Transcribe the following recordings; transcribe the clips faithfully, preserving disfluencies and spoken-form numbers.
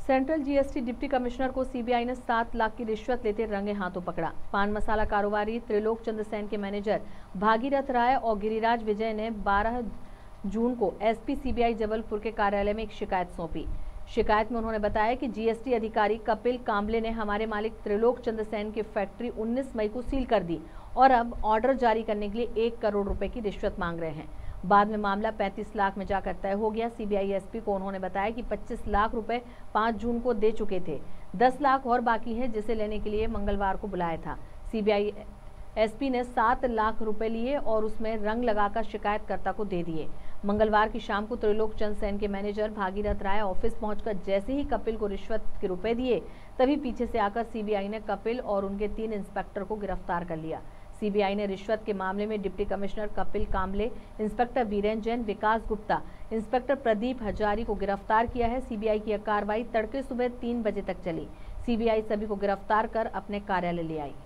Central GST deputy commissioner को CBI ने सात लाख की रिश्वत लेते रंगे हाथों पकड़ा। पान मसाला कारोबारी त्रिलोक चंद्र सेन के मैनेजर भागीरथ राय और गिरिराज विजय ने बारह जून को एसपी सीबीआई जबलपुर के कार्यालय में एक शिकायत सौंपी। शिकायत में उन्होंने बताया कि जीएसटी अधिकारी कपिल कांबले ने हमारे मालिक त्रिलोक चंद्र सेन की फैक्ट्री उन्नीस मई को सील कर दी और अब ऑर्डर जारी करने के लिए एक करोड़ रुपए की रिश्वत मांग रहे हैं। बाद में मामला पैंतीस लाख में जाकर तय हो गया। सीबीआई एसपी को उन्होंने बताया कि पच्चीस लाख रुपए पाँच जून को दे चुके थे, दस लाख और बाकी है जिसे लेने के लिए मंगलवार को बुलाया था। सीबीआई एसपी ने सात लाख रुपए लिए और उसमें रंग लगाकर शिकायतकर्ता को दे दिए। मंगलवार की शाम को त्रिलोक चंद्र सेन के मैनेजर भागीरथ राय ऑफिस पहुंचकर जैसे ही कपिल को रिश्वत के रुपए दिए, तभी पीछे से आकर सीबीआई ने कपिल और उनके तीन इंस्पेक्टर को गिरफ्तार कर लिया। सीबीआई ने रिश्वत के मामले में deputy commissioner Kapil Kamble, inspector Virendra Jain, Vikas Gupta, inspector Pradeep Hazari को गिरफ्तार किया है। सीबीआई की यह कार्रवाई तड़के सुबह तीन बजे तक चली। सीबीआई सभी को गिरफ्तार कर अपने कार्यालय ले आई।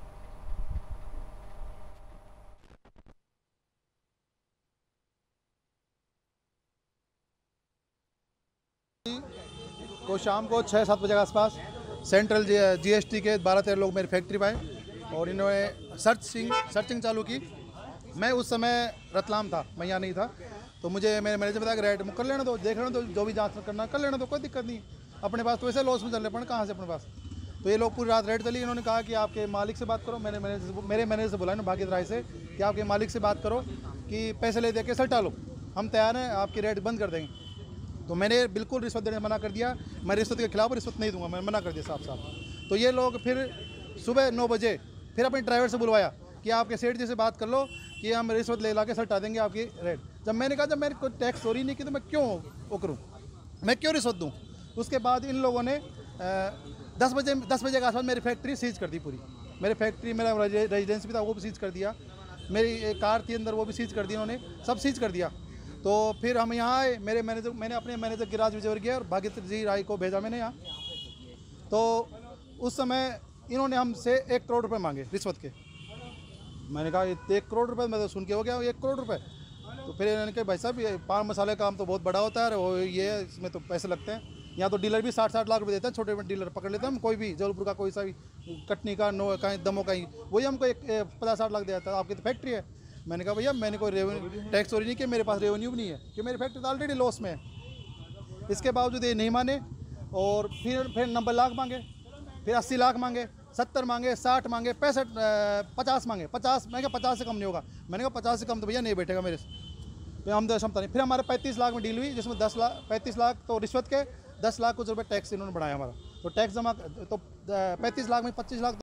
को शाम को छः सात बजे के आसपास सेंट्रल जीएसटी के बारह तेरह लोग मेरी फैक्ट्री पर आए और इन्होंने सर्चिंग सर्चिंग चालू की। मैं उस समय रतलाम था, मैं यहाँ नहीं था, तो मुझे मेरे मैनेजर बताया कि रेट कर लेना दो, देख लेना दो, जो भी जांच करना कर लेना दो, कोई दिक्कत नहीं। अपने पास तो वैसे लॉस में चल रहे, कहाँ से अपने पास। तो ये लोग पूरी रात रेट चली। इन्होंने कहा कि आपके मालिक से बात करो। मैंने मैनेजर मेरे मैनेजर से बोला ना भागीरथ राय से कि आपके मालिक से बात करो कि पैसे ले दे के सल्टा लो, हम तैयार हैं, आपकी रेट बंद कर देंगे। तो मैंने बिल्कुल रिश्वत देने मना कर दिया। मैं रिश्वत के खिलाफ रिश्वत नहीं दूंगा, मैंने मना कर दिया साफ साफ। तो ये लोग फिर सुबह नौ बजे फिर अपने ड्राइवर से बुलवाया कि आपके सेठ जी से बात कर लो कि हम रिश्वत ले ला के सल्टा देंगे आपकी रेट। जब मैंने कहा जब मैंने कोई टैक्स चोरी नहीं की तो मैं क्यों वो करूँ, मैं क्यों रिश्वत दूँ। उसके बाद इन लोगों ने दस बजे दस बजे के आसपास मेरी फैक्ट्री सीज कर दी पूरी। मेरी फैक्ट्री, मेरा रेजिडेंस भी था वो भी सीज कर दिया, मेरी कार थी अंदर वो भी सीज कर दी, इन्होंने सब सीज कर दिया। तो फिर हम यहाँ आए, मेरे मैनेजर मैंने अपने मैनेजर गिरिराज विजय किया और भागीरथ जी राय को भेजा मैंने यहाँ। तो उस समय इन्होंने हमसे एक करोड़ रुपए मांगे रिश्वत के। मैंने कहा एक करोड़ रुपए, मैं तो सुन के हो गया एक करोड़ रुपए। तो फिर इन्होंने कहा भाई साहब ये पान मसाले का काम तो बहुत बड़ा होता है और ये इसमें तो पैसे लगते हैं। यहाँ तो डीलर भी साठ साठ लाख रुपए देते हैं, छोटे मोटे डीलर पकड़ लेते हैं हम, कोई भी जबलपुर का कोई सा भी कटनी का नो कहीं दमो कहीं, वही हमको एक पचास साठ लाख दे जाता है। आपकी तो फैक्ट्री है। मैंने कहा भैया मैंने कोई रेवेन्यू टैक्स चोरी नहीं किया, मेरे पास रेवेन्यू भी नहीं है कि मेरी फैक्ट्री तो ऑलरेडी लॉस में है। इसके बावजूद ये नहीं माने और फिर फिर नब्बे लाख मांगे, फिर अस्सी लाख मांगे, सत्तर मांगे, साठ मांगे, पैंसठ पचास मांगे। पचास मैं क्या पचास से कम नहीं होगा। मैंने कहा पचास से कम तो भैया नहीं बैठेगा मेरे से, तो हम तो क्षमता नहीं। फिर हमारे पैंतीस लाख में डील हुई, जिसमें दस लाख पैंतीस लाख तो रिश्वत के, दस लाख कुछ रुपये टैक्स इन्होंने बढ़ाया हमारा। तो टैक्स जमा तो पैंतीस लाख में पच्चीस लाख